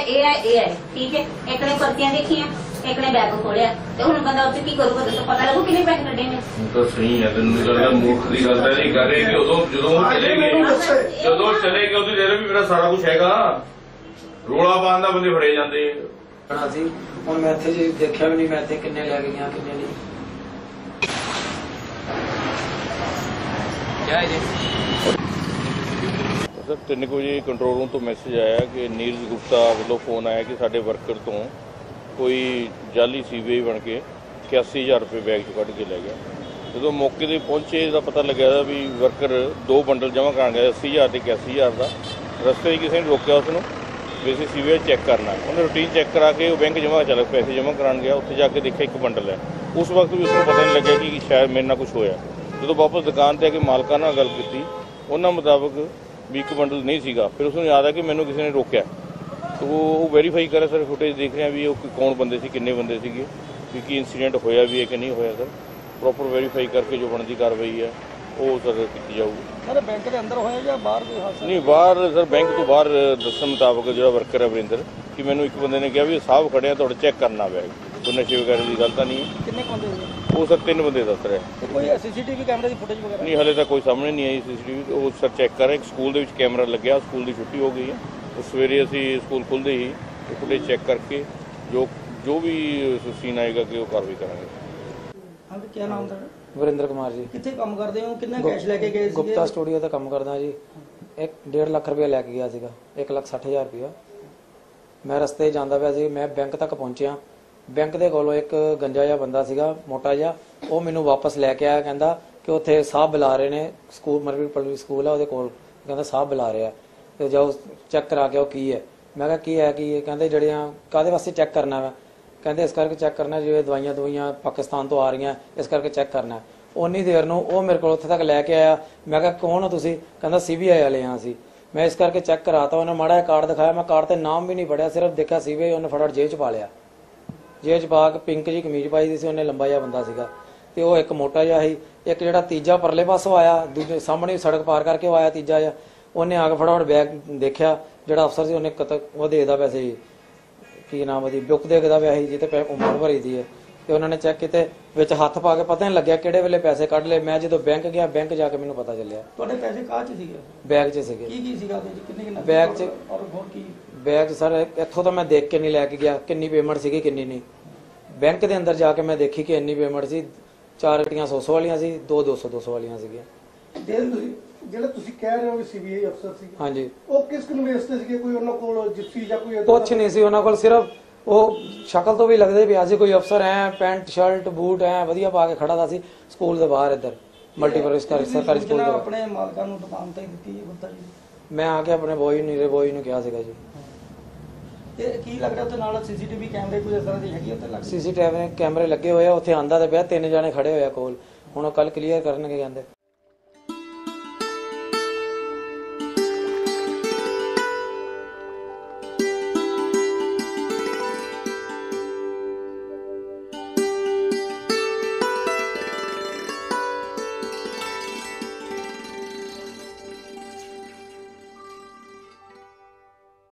ठीक है। एक ने पर्चियां देखियां, एक ने बैग खोलिया, तो हुण बंदा उत्ते की करूगा? दसो, पता लगू किन्ने पैसे कड्ढे ने। तो सही है, तेन लगता मूर्ख की गल नहीं कर रहे कि उदों जदों चले गए उदों देर भी मेरा सारा कुछ हैगा। रोला पाउण दा बंदे फड़े जांदे ਸੀ। ਹੁਣ ਮੈਂ ਇੱਥੇ ਜੀ ਦੇਖਿਆ ਵੀ ਨਹੀਂ ਮੈਂ ਇੱਥੇ ਕਿੰਨੇ ਲੈ ਗਈਆਂ ਕਿੰਨੇ ਨਹੀਂ। सर 3 बजे कंट्रोल रूम तो मैसेज आया कि नीरज गुप्ता वालों फोन आया कि साडे वर्कर तो कोई जाली सीवेज बन के 81,000 रुपये बैग चो कढ़ के लै गया। जो मौके पर पहुंचे तो पता लग्या भी वर्कर 2 बंडल जमा करा गया 80,000 ते 81,000 का। रस्ते किसी ने रोकया उसनों वैसे सीवेज चैक करना, उन्हें रूटीन चैक करा के बैंक जमा चल पैसे जमा करा गया। उत्थे जाके देखा 1 बंडल है। उस वक्त भी उसको पता नहीं लग्या कि शायद मेरे नाल कुछ होया। जो वापस दुकान पर आके मालकां नाल गल कीती, उन्हां मुताबक भी 1 बंडल नहीं सीगा। फिर उसने याद है कि मैंने किसी ने रोकया, तो वो वेरीफाई करे सर फुटेज देख रहे हैं भी वो कौन बंदे सी किन्ने बंदे सीगे, क्योंकि इंसीडेंट होया भी है कि नहीं होया। सर प्रॉपर वेरीफाई करके जो बनती कार्रवाई है वो सर की जाऊगी। सर बैंक के अंदर होया या बाहर कोई हादसा? नहीं बाहर सर बैंक तो बाहर दस्सण मुताबक जो वर्कर है वरिंदर कि मैंने 1 बंदे ने कहा भी साहब खड़े हैं थोड़ा चेक करना बैग, कोई नशे वगैरह की गल तो नहीं है। कितने बंदे हुए? वो सर 3 बंदे दस रहे। तो कोई सीसीटीवी कैमरे की फुटेज वगैरह नहीं हले तक कोई सामने नहीं आई सीसीटीवी। वो सर चेक कर रहे। एक स्कूल के कैमरा लग्या, स्कूल की छुट्टी हो गई है, तो सवेरे असी स्कूल खुलते ही फुटेज चेक करके जो भी सीन आएगा कि वो कार्रवाई करेंगे। हाँ क्या नाम था? वरिंदर कुमार जी। कितने काम करते हो? कितना कैश लेके गए? गुप्ता स्टूडियो का काम करदा जी। 1.5 लाख रुपया लैके गया सीगा, 1,60,000 रुपया। मैं रस्ते जांदा पिया सी, मैं बैंक तक पहुंचिया। बैंक ਦੇ ਕੋਲੋਂ ਇੱਕ ਗੰਜਾ ਜਿਹਾ ਬੰਦਾ ਸੀਗਾ ਮੋਟਾ ਜਿਹਾ, ਉਹ ਮੈਨੂੰ ਵਾਪਸ ਲੈ ਕੇ ਆਇਆ। ਕਹਿੰਦਾ ਕਿ ਉੱਥੇ ਸਾਹਿਬ ਬੁਲਾ ਰਹੇ ਨੇ, ਸਕੂਲ ਮਰਵੀ ਪਬਲਿਕ ਸਕੂਲ ਆ ਉਹਦੇ ਕੋਲ। ਕਹਿੰਦਾ ਸਾਹਿਬ ਬੁਲਾ ਰਿਹਾ ਤੇ ਜਾਓ ਚੈੱਕ ਕਰਾ ਕੇ ਉਹ ਕੀ ਹੈ। ਮੈਂ ਕਿਹਾ ਕੀ ਹੈ ਕੀ ਹੈ? ਕਹਿੰਦੇ ਜਿਹੜੀਆਂ ਕਾਹਦੇ ਵਾਸਤੇ ਚੈੱਕ ਕਰਨਾ ਵਾ? ਕਹਿੰਦੇ ਇਸ ਕਰਕੇ ਚੈੱਕ ਕਰਨਾ ਜਿਵੇਂ ਦਵਾਈਆਂ ਪਾਕਿਸਤਾਨ ਤੋਂ ਆ ਰਹੀਆਂ, ਇਸ ਕਰਕੇ ਚੈੱਕ ਕਰਨਾ। ਉਨੀ ਦੇਰ ਨੂੰ ਉਹ ਮੇਰੇ ਕੋਲ ਉੱਥੇ ਤੱਕ ਲੈ ਕੇ ਆਇਆ। ਮੈਂ ਕਿਹਾ ਕੌਣ ਹੋ ਤੁਸੀਂ? ਕਹਿੰਦਾ CBI ਵਾਲੇ ਹਾਂ ਅਸੀਂ। ਮੈਂ ਇਸ ਕਰਕੇ ਚੈੱਕ ਕਰਾਤਾ। ਉਹਨੇ ਮਾੜਾ ਜਿਹਾ ਕਾਰਡ ਦਿਖਾਇਆ, ਮੈਂ ਕਾਰਡ ਤੇ ਨਾਮ ਵੀ ਨਹੀਂ ਪੜਿਆ, ਸਿਰਫ ਦੇਖਿਆ CBI। ਉਹਨੇ ਫਟਾਫਟ ਜੇਬ 'ਚ ਪਾ ਲਿਆ। ਜੇਬ 'ਚ ਪਾ ਕੇ ਪਿੰਕ ਜੀ ਕਮੀਜ਼ ਪਾਈ ਦੀ ਸੀ ਉਹਨੇ, ਲੰਬਾ ਜਿਹਾ ਬੰਦਾ ਸੀਗਾ ਤੇ ਉਹ ਇੱਕ ਮੋਟਾ ਜਿਹਾ ਸੀ। ਇੱਕ ਜਿਹੜਾ ਤੀਜਾ ਪਰਲੇ ਪਾਸੋਂ ਆਇਆ, ਦੂਜੇ ਸਾਹਮਣੇ ਸੜਕ ਪਾਰ ਕਰਕੇ ਉਹ ਆਇਆ ਤੀਜਾ ਜਿਹਾ, ਉਹਨੇ ਆ ਕੇ ਫਟਾਫਟ ਬੈਗ ਦੇਖਿਆ। ਜਿਹੜਾ ਅਫਸਰ ਸੀ ਉਹਨੇ ਉਹ ਦੇਦਾ ਪੈਸੇ, ਕੀ ਨਾਮ ਉਹਦੀ, ਬੁੱਕ ਦੇਖਦਾ ਪਿਆ ਸੀ ਜਿੱਤੇ ਉਮਰ ਭਰੀ ਦੀ ਹੈ। ਤੇ ਉਹਨਾਂ ਨੇ ਚੈੱਕ ਕੀਤੇ, ਵਿੱਚ ਹੱਥ ਪਾ ਕੇ ਪਤਾ ਨਹੀਂ ਲੱਗਿਆ ਕਿਹੜੇ ਵੇਲੇ ਪੈਸੇ ਕੱਢ ਲਏ। ਮੈਂ ਜਦੋਂ ਬੈਂਕ ਗਿਆ, ਬੈਂਕ ਜਾ ਕੇ ਮੈਨੂੰ ਪਤਾ ਚੱਲਿਆ। ਤੁਹਾਡੇ ਪੈਸੇ ਕਾਹ 'ਚ ਸੀਗੇ? ਬੈਗ 'ਚ ਸੀਗੇ। ਕੀ ਸੀਗਾ ਉਹਦੇ 'ਚ? ਕਿੰਨੇ ਬੈਗ 'ਚ? ਔਰ ਹੋਰ ਕੀ? ਬੈਗ ਸਰ ਇੱਥੋਂ ਤਾਂ ਮੈਂ ਦੇਖ ਕੇ ਨਹੀਂ ਲੈ ਕੇ ਗਿਆ ਕਿੰਨੀ ਪੇਮੈਂਟ ਸੀਗੀ ਕਿੰਨੀ ਨਹੀਂ। बैंक के अंदर जाके मैं देखी कि इन्नी पेमेंट सी, 4 ਗੱਟੀਆਂ 100 ਵਾਲੀਆਂ ਸੀ, 2 200 ਵਾਲੀਆਂ ਸੀਗੀਆਂ। ਜਿਹੜਾ ਤੁਸੀਂ ਕਹਿ ਰਹੇ ਹੋ ਕਿ CBI ਅਫਸਰ ਸੀ, ਹਾਂਜੀ, ਉਹ ਕਿਸ ਕਨਵੇਸ ਤੇ ਸੀਗੇ? ਕੋਈ ਉਹਨਾਂ ਕੋਲ ਜਿਪਸੀ ਜਾਂ ਕੋਈ ਕੁਛ ਨਹੀਂ ਸੀ ਉਹਨਾਂ ਕੋਲ। ਸਿਰਫ ਉਹ ਸ਼ਕਲ ਤੋਂ ਵੀ ਲੱਗਦੇ ਵੀ ਅੱਜ ਕੋਈ ਅਫਸਰ ਹੈ, ਪੈਂਟ ਸ਼ਰਟ ਬੂਟ ਹੈ ਵਧੀਆ ਪਾ ਕੇ ਖੜਾ ਦਾ ਸੀ ਸਕੂਲ ਦੇ ਬਾਹਰ ਇੱਧਰ ਮਲਟੀਪਰਪਸ ਸਰਕਾਰੀ ਸਕੂਲ ਦੇ। ਆਪਣੇ ਮਾਲਕਾਂ ਨੂੰ ਦੁਕਾਨ ਤੇ ਦਿੱਤੀ ਹੈ ਗੁੱਤਾ ਜੀ? ਮੈਂ ਆ ਕੇ ਆਪਣੇ ਬੋਏ ਨੂੰ ਕਿਹਾ ਸੀਗਾ ਜੀ। ਤੇ ਕੀ ਲੱਗਦਾ ਉੱਥੇ ਨਾਲ CCTV ਕੈਮਰੇ ਕੋਈ ਇਸ ਤਰ੍ਹਾਂ ਦੀ ਹੈਗੀ ਉੱਥੇ? CCTV ਕੈਮਰੇ ਲੱਗੇ ਹੋਏ ਆ ਉੱਥੇ। ਆਂਦਾ ਤੇ ਪਿਆ 3 ਜਾਣੇ ਖੜੇ ਹੋਏ ਆ ਕੋਲ। ਹੁਣ ਉਹ ਕੱਲ ਕਲੀਅਰ ਕਰਨਗੇ ਕਹਿੰਦੇ।